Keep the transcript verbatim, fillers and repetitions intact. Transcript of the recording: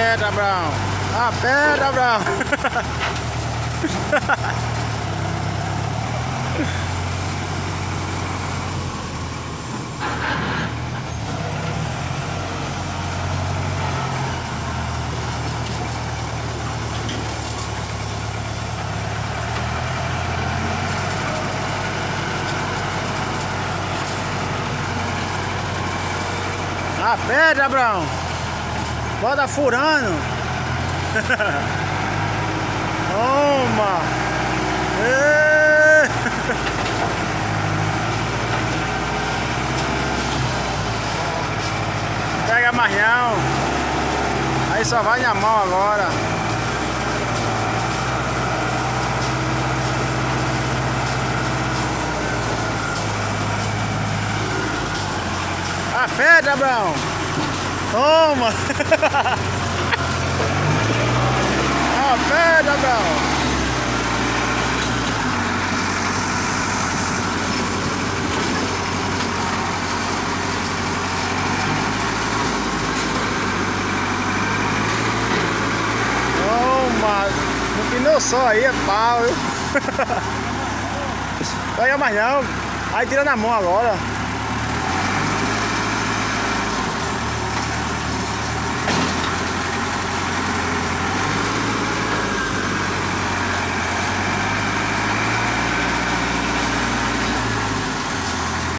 pedra, Abraão. A pedra, Abraão. A pedra, Abraão. Bota furando. Toma. Ê! Pega mais não. Aí só vai na mão agora. A pedra, Abraão. Toma. A pedra, Abraão. Toma. No pneu só aí é pau, viu? Pega mais não. Aí tira na mão agora.